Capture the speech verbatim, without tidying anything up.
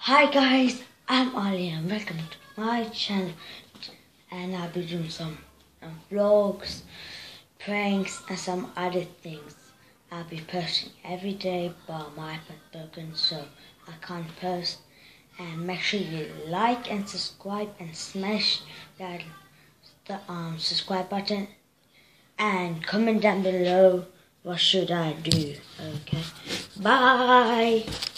Hi guys, I'm Ali and welcome to my channel, and I'll be doing some um, vlogs, pranks and some other things. I'll be posting every day, but my iPad's broken so I can't post. And make sure you like and subscribe and smash that the um, subscribe button and comment down below what should I do. Okay, bye.